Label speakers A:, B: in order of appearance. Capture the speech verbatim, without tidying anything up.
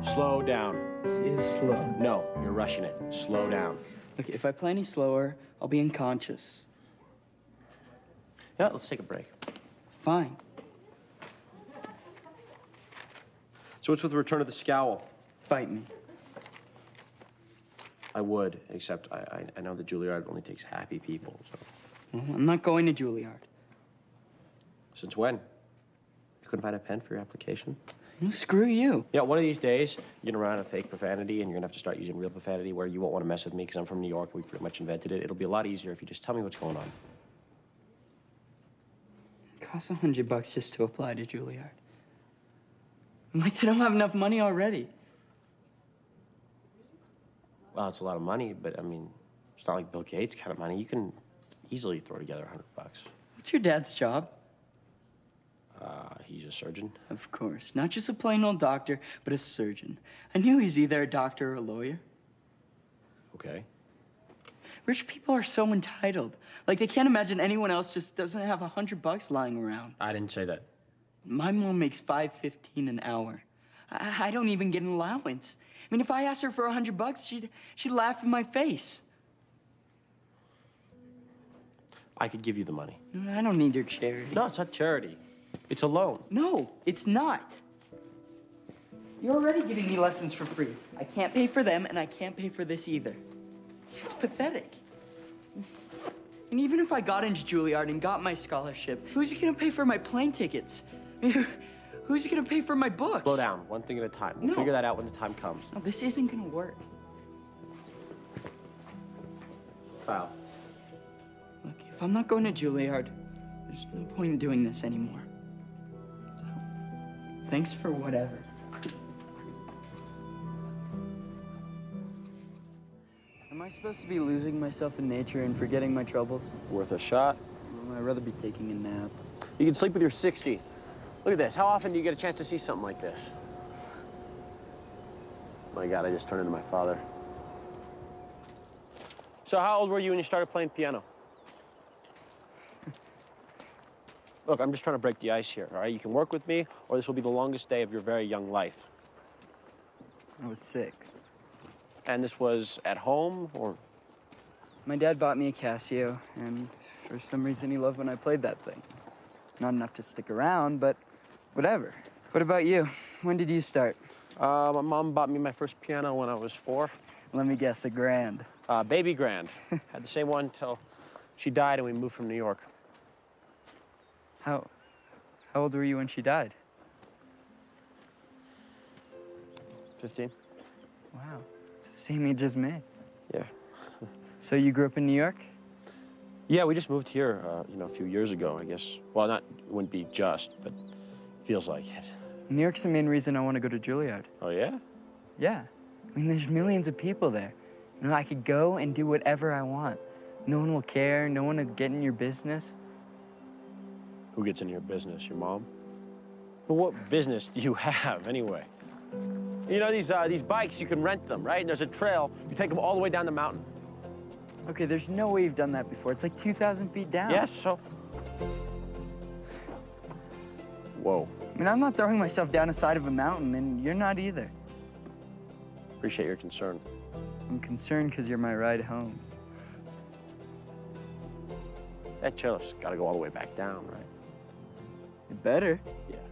A: Slow down.
B: This is slow.
A: No, you're rushing it. Slow down.
B: Okay, if I play any slower, I'll be unconscious.
A: Yeah, let's take a break.
B: Fine.
A: So what's with the return of the scowl?
B: Bite me.
A: I would, except I, I, I know that Juilliard only takes happy people, so.
B: Well, I'm not going to Juilliard.
A: Since when? You couldn't find a pen for your application?
B: Well, screw you.
A: Yeah, one of these days, you're gonna run out of fake profanity, and you're gonna have to start using real profanity where you won't want to mess with me because I'm from New York. We pretty much invented it. It'll be a lot easier if you just tell me what's going on.
B: It costs a hundred bucks just to apply to Juilliard. I'm like, they don't have enough money already.
A: Well, it's a lot of money, but I mean, it's not like Bill Gates kind of money. You can easily throw together a hundred bucks.
B: What's your dad's job?
A: Uh, he's a surgeon.
B: Of course. Not just a plain old doctor, but a surgeon. I knew he's either a doctor or a lawyer.
A: Okay.
B: Rich people are so entitled. Like, they can't imagine anyone else just doesn't have a hundred bucks lying around.
A: I didn't say that.
B: My mom makes five fifteen an hour. I, I don't even get an allowance. I mean, if I asked her for a hundred bucks, she'd, she'd laugh in my face.
A: I could give you the money.
B: I don't need your charity.
A: No, it's not charity. It's a loan.
B: No, it's not. You're already giving me lessons for free. I can't pay for them, and I can't pay for this either. It's pathetic. And even if I got into Juilliard and got my scholarship, who's gonna pay for my plane tickets? Who's gonna pay for my books?
A: Slow down, one thing at a time. We'll
B: No.
A: figure that out when the time comes.
B: No, this isn't gonna work.
A: Kyle.
B: Look, if I'm not going to Juilliard, there's no point in doing this anymore. So, thanks for whatever. Am I supposed to be losing myself in nature and forgetting my troubles?
A: Worth a shot.
B: Well, I'd rather be taking a nap.
A: You can sleep with your sixty. Look at this. How often do you get a chance to see something like this? My God, I just turned into my father. So how old were you when you started playing piano? Look, I'm just trying to break the ice here, all right? You can work with me, or this will be the longest day of your very young life.
B: I was six.
A: And this was at home, or?
B: My dad bought me a Casio, and for some reason he loved when I played that thing. Not enough to stick around, but whatever. What about you? When did you start?
A: Uh, my mom bought me my first piano when I was four.
B: Let me guess, a grand.
A: Uh, baby grand. Had the same one until she died and we moved from New York.
B: How, how old were you when she died?
A: fifteen.
B: Wow, it's the same age as me.
A: Yeah.
B: So you grew up in New York?
A: Yeah, we just moved here, uh, you know, a few years ago, I guess. Well, not, it wouldn't be just, but feels like it.
B: New York's the main reason I want to go to Juilliard.
A: Oh, yeah?
B: Yeah. I mean, there's millions of people there. You know, I could go and do whatever I want. No one will care. No one will get in your business.
A: Who gets into your business? Your mom? But what business do you have, anyway? You know, these, uh, these bikes, you can rent them, right? And there's a trail. You take them all the way down the mountain.
B: Okay, there's no way you've done that before. It's like two thousand feet down.
A: Yes, so... Whoa.
B: I mean, I'm not throwing myself down the side of a mountain, and you're not either.
A: Appreciate your concern.
B: I'm concerned because you're my ride home.
A: That chairlift's got to go all the way back down, right?
B: You better.
A: Yeah.